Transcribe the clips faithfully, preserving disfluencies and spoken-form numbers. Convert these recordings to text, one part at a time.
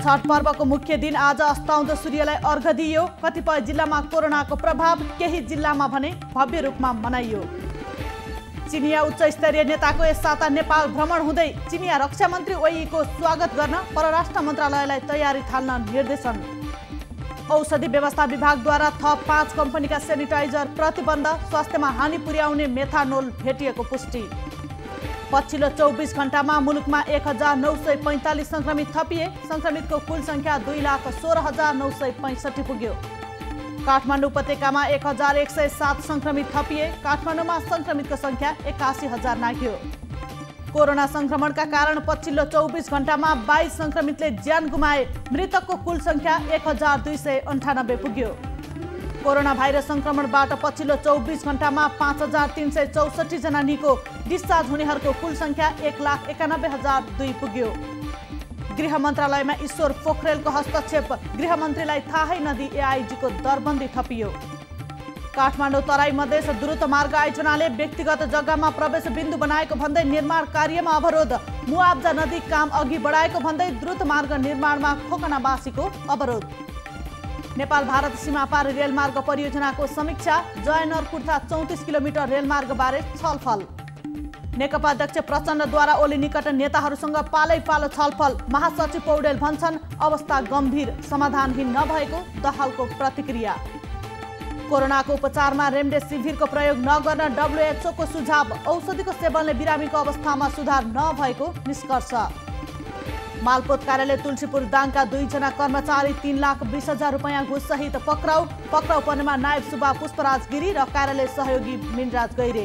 छठ पर्वको मुख्य दिन आज अस्ताउँदो सूर्यलाई अर्घ दिइयो। कतिपय जिल्लामा कोरोनाको प्रभाव, केही जिल्लामा भने भव्य रूपमा मनाइयो। चिनिया उच्च स्तरीय नेताको यस साता नेपाल भ्रमण हुँदै चिनिया रक्षा मन्त्री ओईको स्वागत गर्न परराष्ट्र मन्त्रालयलाई तयारी थाल्न निर्देशन। औषधि व्यवस्था विभागद्वारा थप पाँच कम्पनीका सेनिटाइजर प्रतिबन्ध, स्वास्थ्यमा हानि पुर्याउने मेथानोल भेटिएको पुष्टि। पछिल्लो चौबिस घण्टामा मुलुकमा एक हजार नौ सय पैंतालिस संक्रमित थपिए। संक्रमितको कुल संख्या दुई लाख सोह्र हजार नौ सय पैंसठी पुग्यो। काठमाडौँ उपत्यकामा एक हजार एक सय सात संक्रमित थपिए। काठमाडौँमा संक्रमितको संख्या एकासी हजार नाघ्यो। कोरोना संक्रमणका कारण पछिल्लो चौबिस घण्टामा बाइस संक्रमितले ज्यान गुमाए। मृतकको कुल संख्या एक हजार दुई सय अन्ठानब्बे पुग्यो। कोरोना भाइरस संक्रमणबाट पछिल्लो चौबिस घण्टामा पाँच हजार तीन सय चौसठी जना निको। डिस्चार्ज हुनेहरूको कुल संख्या एक लाख एकानब्बे हजार दुई पुग्यो। गृह मन्त्रालयमा ईश्वर पोखरेलको हस्तक्षेप, गृहमन्त्रीलाई थाहै नदिई एआइजीको दरबन्दी थपियो। काठमाडौँ तराई मधेस द्रुत मार्ग आयोजनाले व्यक्तिगत जग्गामा प्रवेश बिन्दु बनाएको भन्दै निर्माण कार्यमा अवरोध। मुआब्जा नदी काम अघि बढाएको भन्दै द्रुत मार्ग निर्माणमा खोकनावासीको अवरोध। नेपाल भारत सीमापार रेलमार्ग परियोजनाको समीक्षा, जयनर कुर्था चौतिस किलोमिटर रेलमार्गबारे छलफल। नेकपा अध्यक्ष प्रचण्डद्वारा ओली निकट नेताहरूसँग पालै पालो छलफल। महासचिव पौडेल भन्छन् अवस्था गम्भीर, समाधानहीन नभएको दहालको प्रतिक्रिया। कोरोनाको उपचारमा रेमडेसिभिरको प्रयोग नगर्न डब्ल्युएचओको सुझाव। औषधिको सेवनले बिरामीको अवस्थामा सुधार नभएको निष्कर्ष। मालपोत कार्यालय तुलसीपुर दाङका दुईजना कर्मचारी तीन लाख बीस हजार रुपियाँ घुससहित पक्राउ। पक्राउ पर्नेमा नायब सुब्बा पुष्पराज गिरी र कार्यालय सहयोगी मिनराज गैरे।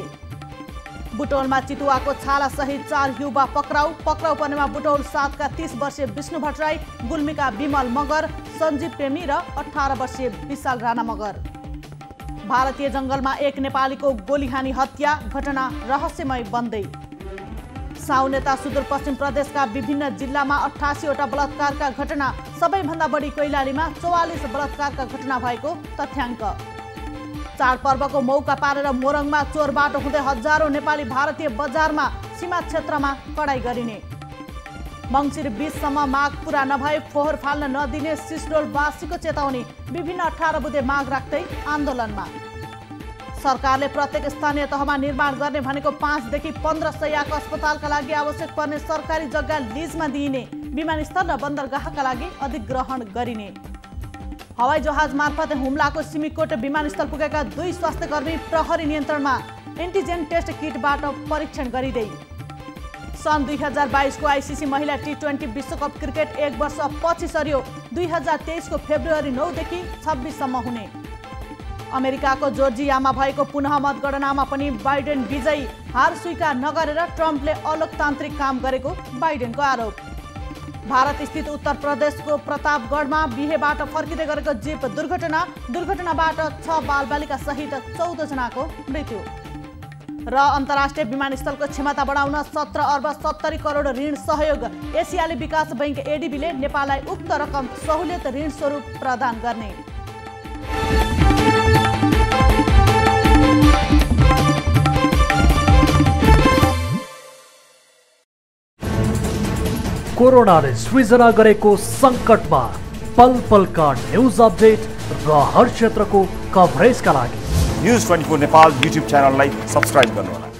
बुटौलमा चितुवाको छाला सहित चार युवा पक्राउ। पक्राउ पर्नेमा बुटौल सातका तीस वर्षीय विष्णु भट्टराई, गुल्मीका विमल मगर, सञ्जीव प्रेमी र अठारह वर्षीय विशाल राणा मगर। भारतीय जंगलमा एक नेपालीको गोलीहानी हत्या, घटना रहस्यमय बन्दै। साउ नेता सुदूरपश्चिम प्रदेशका विभिन्न जिल्लामा अठासीवटा बलात्कारका घटना, सबैभन्दा बढी कैलालीमा चौवालिस बलात्कारका घटना भएको तथ्याङ्क। चाडपर्वको मौका पारेर मोरङमा चोरबाटो हुँदै हजारौं नेपाली भारतीय बजारमा, सीमा क्षेत्रमा कडाई गरिने। मङ्सिर बीससम्म माग पूरा नभए फोहोर फाल्न नदिने सिस्डोलवासीको चेतावनी। विभिन्न अठारह बुँदे माग राख्दै आन्दोलनमा। सरकारले प्रत्येक स्थानीय तहमा निर्माण गर्ने भनेको पाँचदेखि पन्ध्र सयको अस्पतालका लागि आवश्यक पर्ने सरकारी जग्गा लिजमा दिइने। विमानस्थल र बन्दरगाहका लागि अधिग्रहण गरिने। हवाई जहाज मार्फत हुम्लाको सिमिकोट विमानस्थल पुगेका दुई स्वास्थ्यकर्मी प्रहरी नियन्त्रणमा। एन्टिजेन टेस्ट किटबाट परीक्षण गरिँदै। सन् दुई हजार बाइसको आइसिसी महिला टी ट्वेन्टी विश्वकप क्रिकेट एक वर्ष पछि सरियो। दुई हजार तेइसको फेब्रुअरी नौदेखि छब्बिससम्म हुने। अमेरिकाको जोर्जियामा भएको पुनः मतगणनामा पनि बाइडेन विजयी। हार स्वीकार नगरेर ट्रम्पले अलोकतान्त्रिक काम गरेको बाइडेनको आरोप। भारत स्थित उत्तर प्रदेशको प्रतापगढमा बिहेबाट फर्किँदै गरेको जीप दुर्घटना। दुर्घटनाबाट छ बालबालिका सहित चौध जनाको मृत्यु। र अन्तर्राष्ट्रिय विमानस्थलको क्षमता बढाउन सत्र अर्ब सत्तरी करोड ऋण सहयोग। एसियाली विकास बैंक एडिबीले नेपाललाई उक्त रकम सहुलियत ऋण स्वरूप प्रदान गर्ने। कोरोनाले सृजना गरेको सङ्कटमा पल पलका न्युज अपडेट र हर क्षेत्रको कभरेजका लागि news twenty four Nepal YouTube च्यानललाई सब्स्क्राइब गर्नुहोला।